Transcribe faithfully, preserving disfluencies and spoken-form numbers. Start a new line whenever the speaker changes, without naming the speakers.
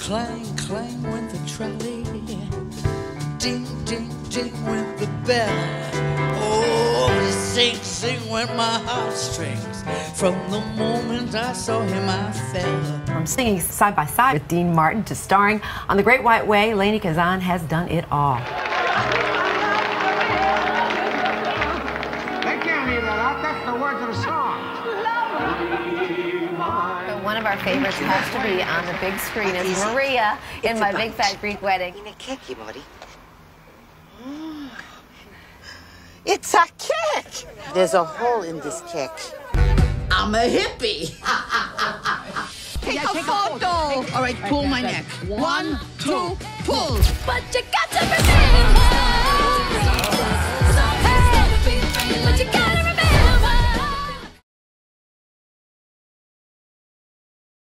Clang, clang went the trolley. Ding, ding, ding went the bell. Oh, sing, sing went my heartstrings. From the moment I saw him, I fell.
From singing side by side with Dean Martin to starring on The Great White Way, Lainie Kazan has done it all.
They can't leave that out. That's the words of the song.
But one of our favorites has to be on the big screen is Maria in My Big Fat Greek Wedding.
In a cake, buddy. It's a cake! There's a hole in this cake.
I'm a hippie.
Take a photo! All right, pull my neck. One, two, pull.
But you got to be